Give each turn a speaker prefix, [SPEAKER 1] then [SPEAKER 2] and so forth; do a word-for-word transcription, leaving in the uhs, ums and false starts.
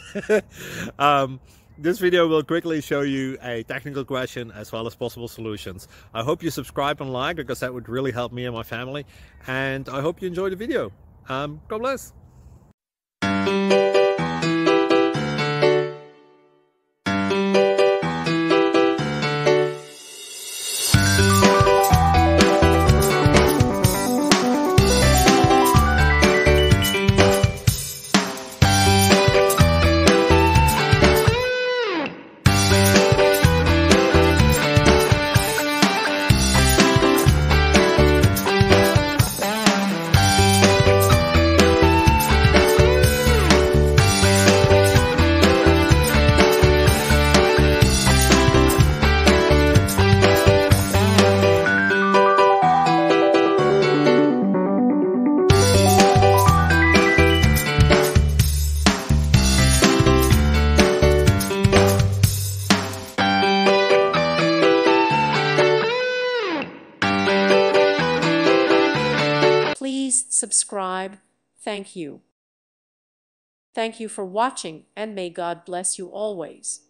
[SPEAKER 1] um, this video will quickly show you a technical question as well as possible solutions. I hope you subscribe and like, because that would really help me and my family. And I hope you enjoy the video. Um, God bless.
[SPEAKER 2] Please subscribe. Thank you. Thank you for watching, and may God bless you always.